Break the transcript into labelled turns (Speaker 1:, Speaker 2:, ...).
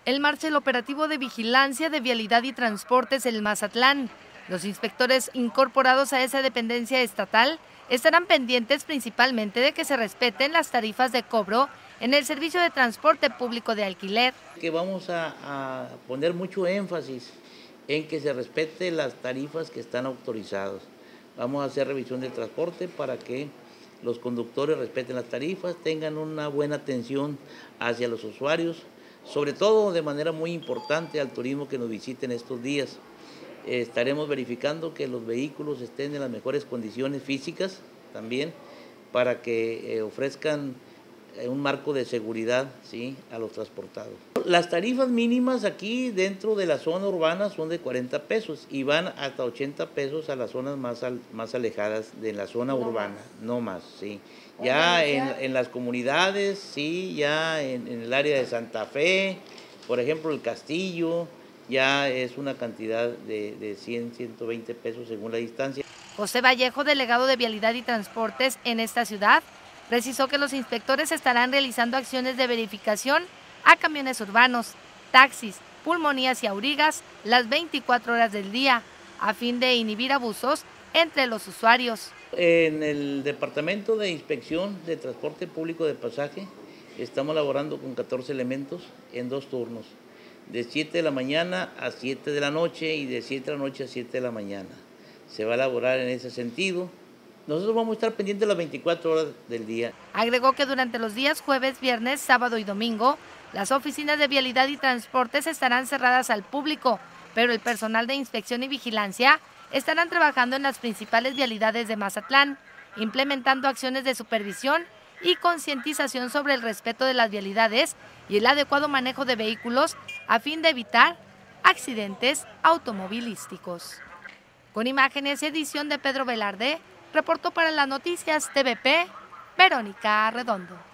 Speaker 1: el marcha el operativo de vigilancia de vialidad y transportes en Mazatlán. Los inspectores incorporados a esa dependencia estatal estarán pendientes principalmente de que se respeten las tarifas de cobro en el servicio de transporte público de alquiler.
Speaker 2: Que vamos a poner mucho énfasis en que se respete las tarifas que están autorizadas. Vamos a hacer revisión del transporte para que los conductores respeten las tarifas, tengan una buena atención hacia los usuarios, sobre todo de manera muy importante al turismo que nos visiten estos días. Estaremos verificando que los vehículos estén en las mejores condiciones físicas también para que ofrezcan un marco de seguridad, ¿sí?, a los transportados. Las tarifas mínimas aquí dentro de la zona urbana son de 40 pesos y van hasta 80 pesos a las zonas más alejadas de la zona urbana, no más, sí. Ya en las comunidades, sí, ya en el área de Santa Fe, por ejemplo, el Castillo, ya es una cantidad de 100, 120 pesos según la distancia.
Speaker 1: José Vallejo, delegado de Vialidad y Transportes en esta ciudad, precisó que los inspectores estarán realizando acciones de verificación a camiones urbanos, taxis, pulmonías y aurigas las 24 horas del día, a fin de inhibir abusos entre los usuarios.
Speaker 2: En el Departamento de Inspección de Transporte Público de Pasaje estamos laborando con 14 elementos en 2 turnos, de 7 de la mañana a 7 de la noche y de 7 de la noche a 7 de la mañana. Se va a elaborar en ese sentido. Nosotros vamos a estar pendientes las 24 horas del día.
Speaker 1: Agregó que durante los días jueves, viernes, sábado y domingo, las oficinas de vialidad y transportes estarán cerradas al público, pero el personal de inspección y vigilancia estarán trabajando en las principales vialidades de Mazatlán, implementando acciones de supervisión y concientización sobre el respeto de las vialidades y el adecuado manejo de vehículos a fin de evitar accidentes automovilísticos. Con imágenes y edición de Pedro Velarde, reportó para las noticias TVP, Verónica Redondo.